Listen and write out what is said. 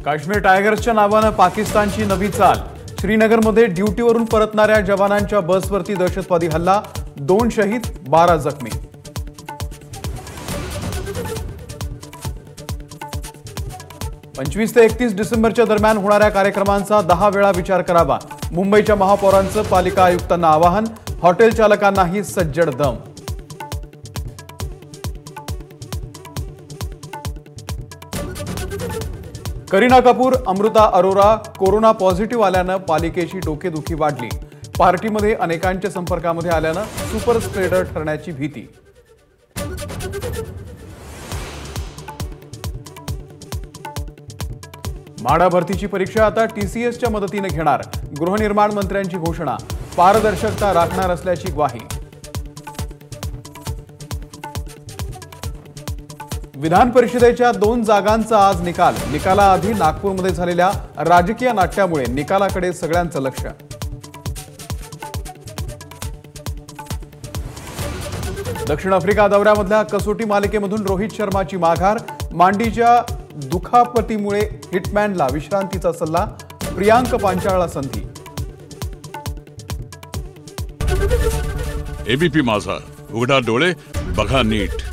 काश्मीर टायगर्सच्या नावानं पाकिस्तानची नवी चाल। श्रीनगरमध्ये ड्युटीवरून परतणाऱ्या जवानांच्या बसवरती दहशतवादी हल्ला, 2 शहीद 12 जखमी। पंचवीस ते 31 डिसेंबरच्या दरम्यान होणाऱ्या कार्यक्रमांचा 10 वेळा विचार करावा। मुंबईच्या महापौरांचं पालिका आयुक्तांना आवाहन, हॉटेल चालकांनाही सज्जड दम। करीना कपूर, अमृता अरोरा कोरोना पॉझिटिव्ह आल्यानं पालिकेची डोकेदुखी वाढली। पार्टीमध्ये अनेकांच्या संपर्कामध्ये आल्यानं सुपर स्प्रेडर ठरण्याची भीती। म्हाडा भरतीची परीक्षा आता टीसीएसच्या मदतीने घेणार। गृहनिर्माण मंत्र्यांची घोषणा, पारदर्शकता राखणार असल्याची ग्वाही। विधान परिषदेच्या 2 जागांचा आज निकाल। निकालाआधी नागपूरमध्ये झालेल्या राजकीय नाट्यामुळे निकालाकडे सगळ्यांचं लक्ष। दक्षिण आफ्रिका दौऱ्यामधल्या कसोटी मालिकेमधून रोहित शर्माची माघार। मांडीच्या दुखापतीमुळे हिटमॅनला विश्रांतीचा सल्ला, प्रियांक पांचाळला संधी। एबीपी माझा, उघडा डोळे बघा नीट।